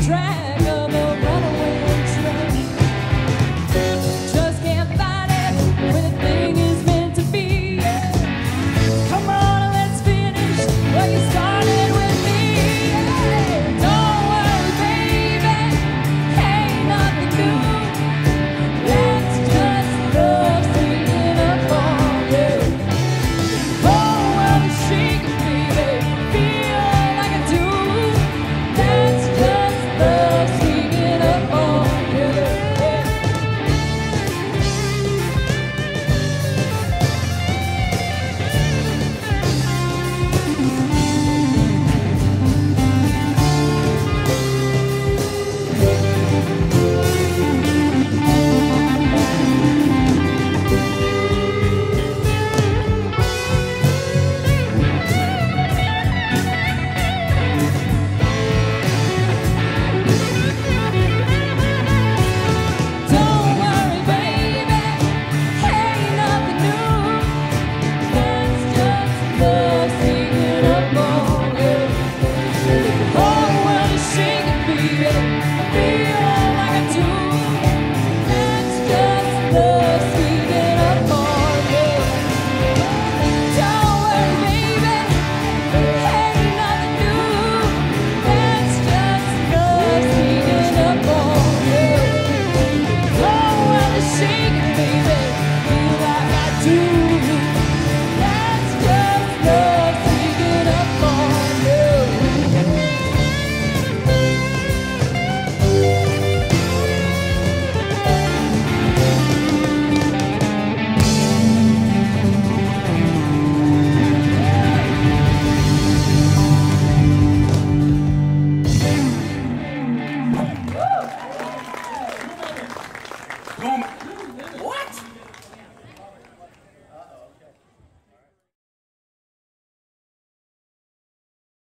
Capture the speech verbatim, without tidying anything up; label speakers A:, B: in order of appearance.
A: track of a runaway train. Just can't find it when the thing is meant to be. Come on, let's finish what you started with me. Don't worry, baby, ain't nothing new. That's just love sneaking up on you. Oh, well, she can baby, feel like I do. That's just love sneaking up on you. Don't worry, baby, ain't nothing new. That's just love sneaking up on you. Oh, well, she can be